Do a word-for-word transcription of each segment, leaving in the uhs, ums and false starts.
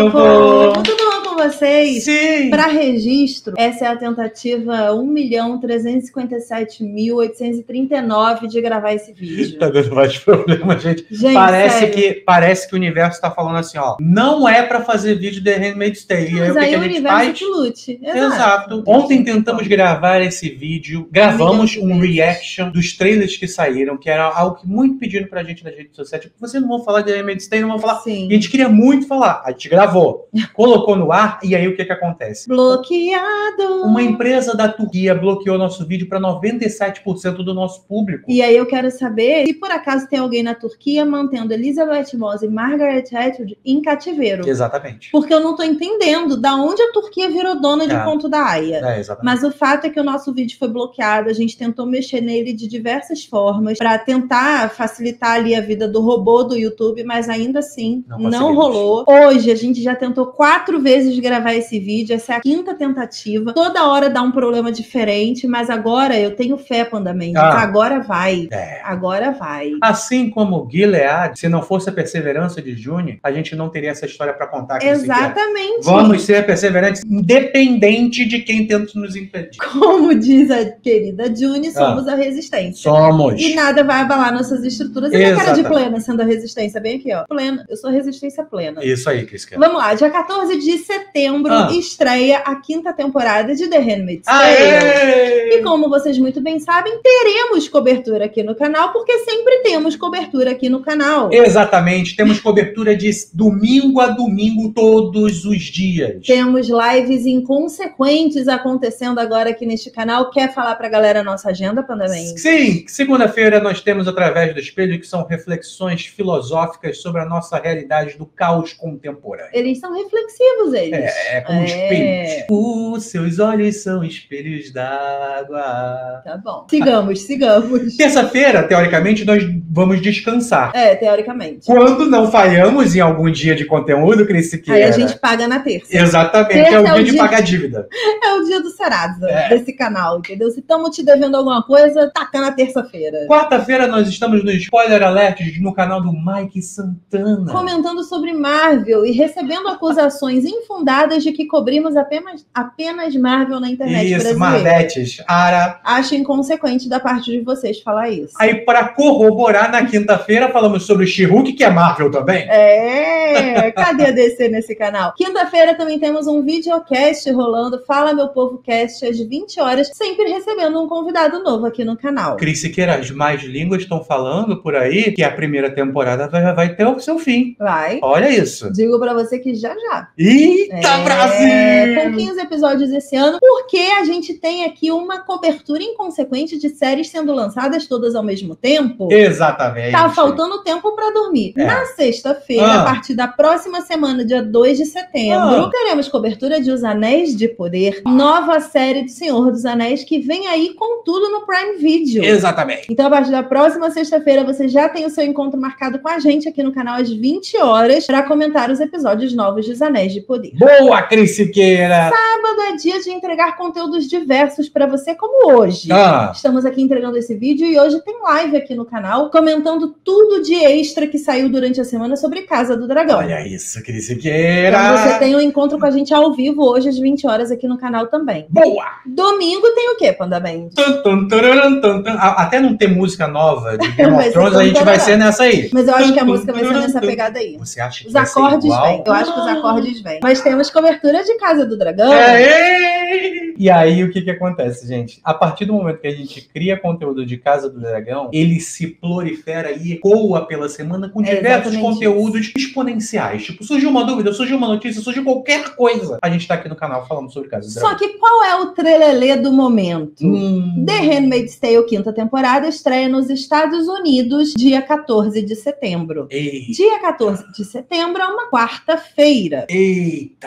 meu povo? Tudo bom com vocês? Sim! Para registro, essa é a tentativa um milhão trezentos e cinquenta e sete mil oitocentos e trinta e nove de gravar esse vídeo. Tá dando mais problema, gente. Gente, parece, que, parece que o universo tá falando assim, ó. Não é pra fazer vídeo de Handmaid's Tale. Mas aí, aí o o que, que a gente universo faz? que lute. Exato. Exato. Ontem tentamos gravar esse vídeo. Gravamos um reaction dos trailers que saíram, que era algo que muito pediram pra gente nas redes sociais. Tipo, vocês não vão falar de Handmaid's Tale, não vão falar. Sim. E a gente queria muito falar. A gente gravou. Colocou no ar, e aí o que que acontece? Bloqueado! Uma empresa da Turquia bloqueou nosso vídeo para noventa e sete por cento do nosso público. E aí eu quero saber se por acaso tem alguém na Turquia mantendo Elizabeth Moss e Margaret Atwood em cativeiro. Exatamente. Porque eu não tô entendendo da onde a Turquia virou dona de É. Conto da Aia. É, exatamente. Mas o fato é que o nosso vídeo foi bloqueado, a gente tentou mexer nele de diversas formas para tentar facilitar ali a vida do robô do YouTube, mas ainda assim Não não, conseguimos. rolou. Hoje a gente já tentou quatro vezes gravar esse vídeo, essa é a quinta tentativa. Toda hora dá um problema diferente, mas agora eu tenho fé, Panda Mendes. Ah. Agora vai. É. Agora vai. Assim como Gilead, se não fosse a perseverança de June, a gente não teria essa história para contar aqui. Exatamente. Vamos ser perseverantes, independente de quem tenta nos impedir. Como diz a querida June, somos ah. a resistência. Somos. E nada vai abalar nossas estruturas. E a cara de plena sendo a resistência, bem aqui, ó. Plena. Eu sou resistência plena. Isso aí, Cris. Vamos lá, dia quatorze de setembro ah. estreia a quinta temporada de The Handmaid's Tale. E como vocês muito bem sabem, teremos cobertura aqui no canal, porque sempre temos cobertura aqui no canal. Exatamente, temos cobertura de domingo a domingo, todos os dias. Temos lives inconsequentes acontecendo agora aqui neste canal. Quer falar pra galera a nossa agenda, Panda Mendes? Sim, segunda-feira nós temos Através do Espelho, que são reflexões filosóficas sobre a nossa realidade do caos contemporâneo. Eles são reflexivos, eles. É, é como é. espelhos. Os seus olhos são espelhos d'água. Tá bom. Sigamos, sigamos. Terça-feira, teoricamente, nós vamos descansar. É, teoricamente. Quando não falhamos em algum dia de conteúdo, Cris Siqueira. Aí a gente paga na terça. Exatamente, terça é o é dia o de dia... pagar dívida. É o dia do Serasa, é. desse canal, entendeu? Se estamos te devendo alguma coisa, taca na terça-feira. Quarta-feira nós estamos no Spoiler Alert no canal do Mike Santana. Comentando sobre Marvel e recebendo acusações infundadas de que cobrimos apenas, apenas Marvel na internet isso, brasileira. Marvetes, Ara. Acho inconsequente da parte de vocês falar isso. Aí, para corroborar, na quinta-feira falamos sobre o She-Hulk, que é Marvel também. É, cadê a D C nesse canal? Quinta-feira também temos um videocast rolando, Fala Meu Povo Cast, às vinte horas, sempre recebendo um convidado novo aqui no canal. Cris Siqueira, as mais línguas estão falando por aí que a primeira temporada vai, vai ter o seu fim. Vai. Olha isso. Digo pra você que já já. Eita, é, Brasil! Com quinze episódios esse ano, porque a gente tem aqui uma cobertura inconsequente de séries sendo lançadas todas ao mesmo tempo. Exatamente. Tá faltando tempo pra dormir. É. Na sexta-feira, ah. a partir da próxima semana, dia dois de setembro, ah. teremos cobertura de Os Anéis de Poder, nova série do Senhor dos Anéis, que vem aí com tudo no Prime Video. Exatamente. Então, a partir da próxima sexta-feira, você já tem o seu encontro marcado com a gente aqui no canal às vinte horas para comentar os episódios novos de Os Anéis de Poder. Boa, Cris Siqueira! Sábado é dia de entregar conteúdos diversos para você, como hoje. Ah. Estamos aqui entregando esse vídeo e hoje tem live aqui no canal, comentando tudo de extra que saiu durante a semana sobre Casa do Dragão. Olha isso, Cris Siqueira! Então você tem um encontro com a gente ao vivo hoje às vinte horas aqui no canal também. Boa! Domingo tem o quê, Panda Mendes? Até não ter música nova de Game of Thrones, a gente vai ser nessa aí. Mas eu acho que a música vai ser nessa pegada aí. Você acha que os vai acordes ser igual? vêm. Eu acho que os acordes vêm. Mas temos cobertura de Casa do Dragão. É, e aí, o que que acontece, gente? A partir do momento que a gente cria conteúdo de Casa do Dragão, ele se prolifera e ecoa pela semana com É diversos exatamente conteúdos isso. exponenciais. Tipo, surgiu uma dúvida, surgiu uma notícia, surgiu qualquer coisa. A gente tá aqui no canal falando sobre Casa do Dragão. Só que qual é o trelelê do momento? Hum. The Handmaid's Tale, quinta temporada, estreia nos Estados Unidos, dia quatorze de setembro. Eita. Dia quatorze de setembro é uma quarta-feira. Eita!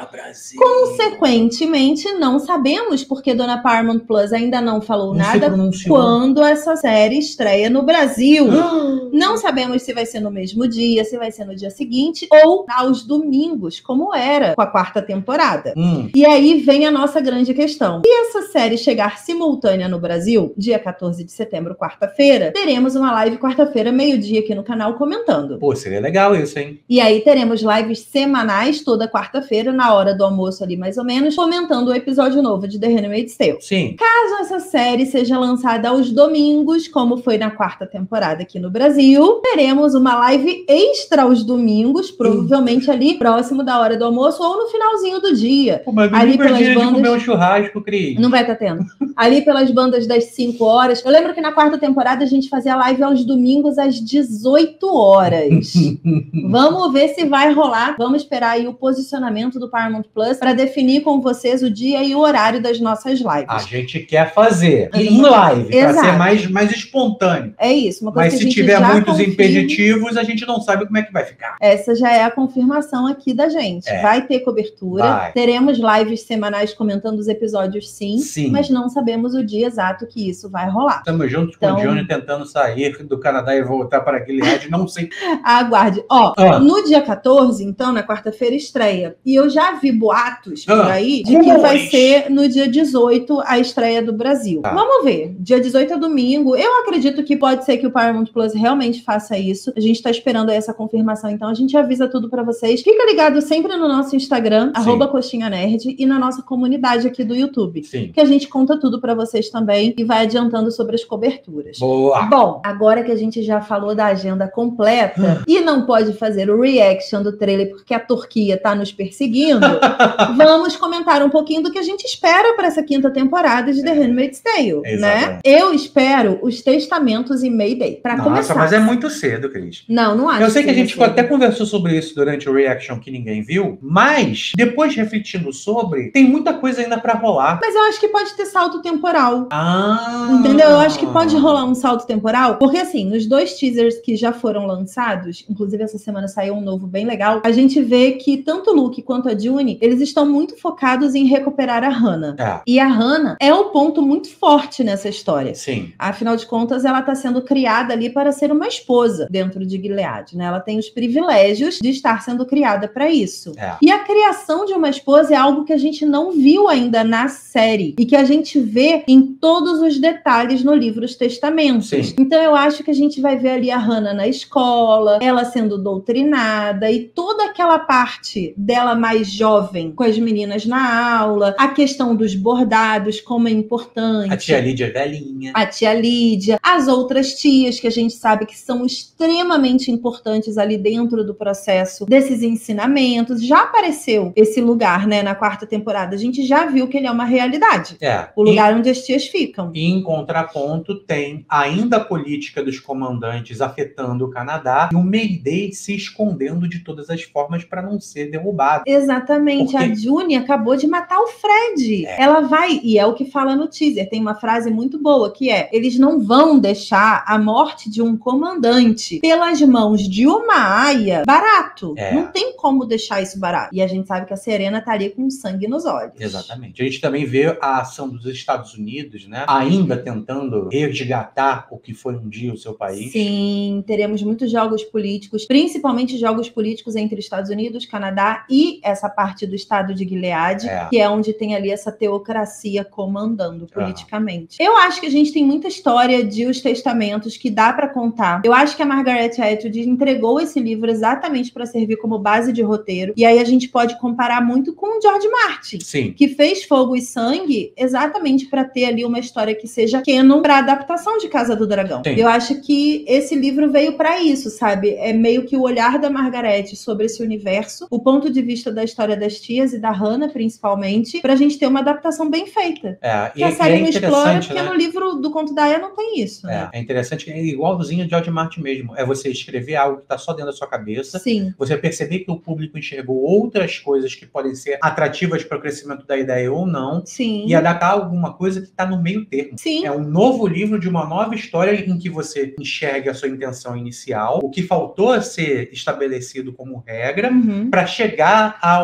Estreia Brasil. Consequentemente, não sabemos, porque Dona Paramount Plus ainda não falou Não nada quando essa série estreia no Brasil. Não sabemos se vai ser no mesmo dia, se vai ser no dia seguinte ou aos domingos, como era com a quarta temporada. Hum. E aí vem a nossa grande questão. Se essa série chegar simultânea no Brasil, dia quatorze de setembro, quarta-feira, teremos uma live quarta-feira, meio-dia aqui no canal comentando. Pô, seria legal isso, hein? E aí teremos lives semanais toda quarta-feira, na hora do almoço ali mais ou menos, comentando o episódio novo de The Handmaid's Tale. Sim. Caso essa série seja lançada aos domingos, como foi na quarta temporada aqui no Brasil, teremos uma live extra aos domingos, provavelmente ali próximo da hora do almoço ou no finalzinho do dia. Pô, mas ali pelas pelas bandas... de comer bandas... um churrasco, Cris. Não vai estar tendo. Ali pelas bandas das cinco horas. Eu lembro que na quarta temporada a gente fazia live aos domingos às dezoito horas. Vamos ver se vai rolar. Vamos esperar aí o posicionamento do Paramount Plus para definir com vocês o dia e o horário das nossas lives. A gente quer fazer em live, para ser mais, mais espontâneo. É isso. Uma coisa Mas que se a gente tiver já muitos confirma... impeditivos, a gente não sabe como é que vai ficar. Essa já é a confirmação aqui da gente. É. Vai ter cobertura. Vai. Teremos lives semanais comentando os episódios, sim, sim. Mas não sabemos o dia exato que isso vai rolar. Estamos juntos então... com o Johnny tentando sair do Canadá e voltar para Gilead, não sei. Aguarde. Ó, ah. no dia quatorze, então, na quarta-feira, estreia. E eu já vi boatos por ah. aí de que Rumores. vai ser no dia dezoito a estreia do Brasil. Ah. Vamos ver. Dia dezoito é domingo. Eu acredito que pode ser que o Paramount Plus realmente faça isso. A gente tá esperando aí essa confirmação, então a gente avisa tudo pra vocês. Fica ligado sempre no nosso Instagram, Sim. arroba Coxinha Nerd, e na nossa comunidade aqui do YouTube. Sim. Que a gente conta tudo pra vocês também e vai adiantando sobre as coberturas. Boa! Bom, agora que a gente já falou da agenda completa e não pode fazer o reaction do trailer porque a Turquia tá nos perseguindo, vamos comentar um pouquinho do que a gente espera para essa quinta temporada de The Handmaid's Tale, né? Eu espero os testamentos em Mayday, pra Nossa, começar. mas é muito cedo, Cris. Não, não acho. Eu sei que a gente cedo. até conversou sobre isso durante o reaction que ninguém viu, mas depois refletindo sobre, tem muita coisa ainda pra rolar. Mas eu acho que pode ter salto temporal. Ah! Entendeu? Eu acho que pode rolar um salto temporal, porque assim, nos dois teasers que já foram lançados, inclusive essa semana saiu um novo bem legal, a gente vê que tanto o Luke quanto a June, eles estão muito focados em recuperar a Hannah. É. E a Hannah é o ponto muito forte nessa história. Sim. Afinal de contas, ela está sendo criada ali para ser uma esposa dentro de Gilead, né? Ela tem os privilégios de estar sendo criada para isso. É. E a criação de uma esposa é algo que a gente não viu ainda na série e que a gente vê em todos os detalhes no livro Os Testamentos. Sim. Então eu acho que a gente vai ver ali a Hannah na escola, ela sendo doutrinada e toda aquela parte dela mais jovem com as meninas na aula, a questão dos bordados, como é importante. A tia Lídia é velhinha. A tia Lídia, as outras tias que a gente sabe que são extremamente importantes ali dentro do processo desses ensinamentos. Já apareceu esse lugar, né, na quarta temporada. A gente já viu que ele é uma realidade. É. O lugar e, onde as tias ficam. E em contraponto tem ainda a política dos comandantes afetando o Canadá e o Mayday se escondendo de todas as formas para não ser derrubado. Exatamente. Porque... A June acabou de matar o Fred. É. Ela vai, e é o que fala no teaser, tem uma frase muito boa que é: eles não vão deixar a morte de um comandante pelas mãos de uma aia barato. É. Não tem como deixar isso barato. E a gente sabe que a Serena tá ali com sangue nos olhos. Exatamente. A gente também vê a ação dos Estados Unidos, né? Ainda tentando resgatar o que foi um dia o seu país. Sim, teremos muitos jogos políticos, principalmente jogos políticos entre Estados Unidos, Canadá e essa parte do estado de Gilead, é. que é onde tem ali essa teocracia comandando politicamente. Ah. Eu acho que a gente tem muita história de Os Testamentos que dá pra contar. Eu acho que a Margaret Atwood entregou esse livro exatamente para servir como base de roteiro, e aí a gente pode comparar muito com o George Martin, Sim. que fez Fogo e Sangue exatamente para ter ali uma história que seja canon para adaptação de Casa do Dragão. Sim. Eu acho que esse livro veio para isso, sabe? É meio que o olhar da Margaret sobre esse universo, o ponto de vista da história das tias e da Hannah, principalmente, pra gente ter uma adaptação bem feita. É, que a série é não explora, porque né? no livro do Conto da Aya não tem isso. É, né? é interessante, é igualzinho o George Martin mesmo. É você escrever algo que tá só dentro da sua cabeça. Sim. Você perceber que o público enxergou outras coisas que podem ser atrativas para o crescimento da ideia ou não. Sim. E adaptar alguma coisa que está no meio termo. Sim. É um novo livro de uma nova história em que você enxerga a sua intenção inicial, o que faltou a ser estabelecido como regra, uhum. para chegar ao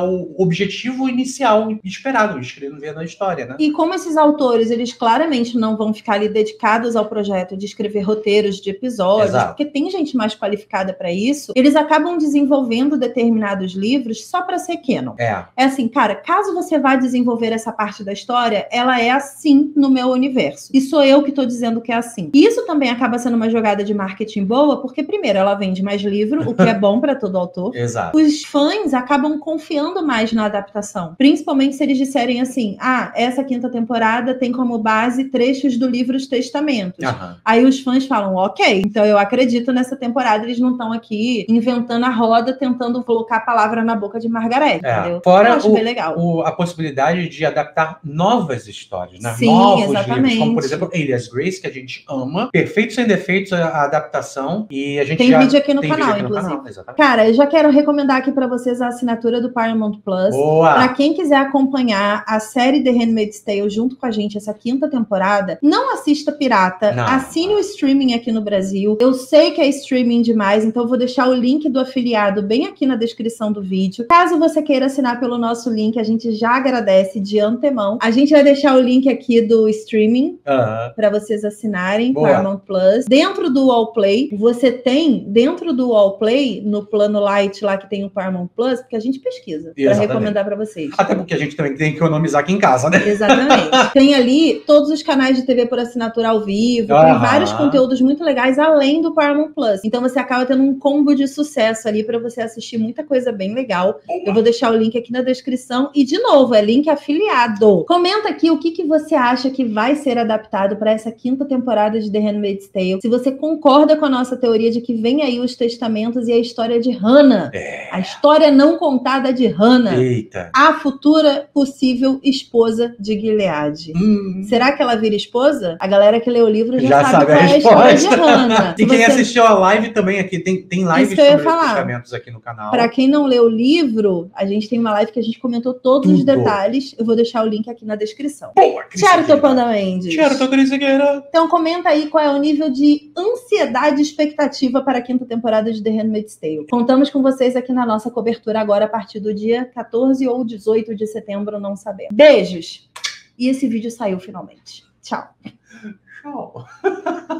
o objetivo inicial esperado, escrever na história, né? E como esses autores, eles claramente não vão ficar ali dedicados ao projeto de escrever roteiros de episódios, Exato. porque tem gente mais qualificada para isso, eles acabam desenvolvendo determinados livros só para ser canon. É. É assim, cara, caso você vá desenvolver essa parte da história, ela é assim no meu universo. E sou eu que tô dizendo que é assim. E isso também acaba sendo uma jogada de marketing boa, porque primeiro, ela vende mais livro, o que é bom para todo autor. Exato. Os fãs acabam confiando mais na adaptação. Principalmente se eles disserem assim, ah, essa quinta temporada tem como base trechos do livro Os Testamentos. Aham. Aí os fãs falam, ok, então eu acredito nessa temporada, eles não estão aqui inventando a roda, tentando colocar a palavra na boca de Margaret, É. entendeu? Fora eu acho o, bem legal. o- a possibilidade de adaptar novas histórias, né? Sim, Novos exatamente. livros, como por exemplo Alias Grace, que a gente ama. Perfeito sem defeitos a a adaptação. E a gente Tem já vídeo aqui no tem canal, vídeo aqui no inclusive. canal, exatamente. Cara, eu já quero recomendar aqui pra vocês a assinatura do Paramount Plus. Boa! Pra quem quiser acompanhar a série The Handmaid's Tale junto com a gente, essa quinta temporada, não assista pirata, Não. assine o streaming aqui no Brasil. Eu sei que é streaming demais, então eu vou deixar o link do afiliado bem aqui na descrição do vídeo. Caso você queira assinar pelo nosso link, a gente já agradece de antemão. A gente vai deixar o link aqui do streaming Aham. para vocês assinarem, Boa. Paramount Plus. Dentro do Allplay, você tem, dentro do Allplay, no plano Light lá que tem o Paramount Plus, porque a gente pesquisa para Exatamente. recomendar para vocês. Até porque a gente também tem que economizar aqui em casa, né? Exatamente. Tem ali todos os canais de T V por assinatura ao vivo, tem Aham. vários conteúdos muito legais além do Paramount Plus. Então você acaba tendo um combo de sucesso ali para você assistir muita coisa bem legal. Eu vou deixar o link aqui na descrição e de novo, é link afiliado. Comenta aqui o que, que você acha que vai ser adaptado para essa quinta temporada de The Handmaid's Tale. Se você concorda com a nossa teoria de que vem aí os testamentos e a história de Hannah. É. A história não contada de Hannah. Eita. A futura possível esposa de Gilead. Hum. Será que ela vira esposa? A galera que lê o livro já, Já sabe, sabe qual a é a história de resposta. Hannah. E Se quem você- assistiu a live também aqui, tem, tem lives Isso que eu ia sobre os falar. testamentos aqui no canal. Pra quem não leu o livro, a gente tem uma live que a gente comentou todos os Tudo. detalhes. Eu vou deixar o link aqui na descrição. Boa, Cris Tiago Figueira. Topanda Mendes. Tiago Topanda Figueira. Então comenta aí qual é o nível de ansiedade e expectativa para a quinta temporada de The Handmaid's Tale. Contamos com vocês aqui na nossa cobertura agora a partir do dia quatorze ou dezoito de setembro, não sabemos. Beijos! E esse vídeo saiu finalmente. Tchau. Tchau.